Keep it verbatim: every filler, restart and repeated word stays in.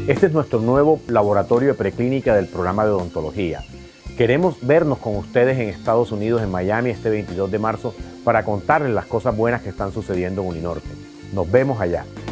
Este es nuestro nuevo laboratorio de preclínica del programa de odontología. Queremos vernos con ustedes en Estados Unidos, en Miami, este veintidós de marzo, para contarles las cosas buenas que están sucediendo en Uninorte. Nos vemos allá.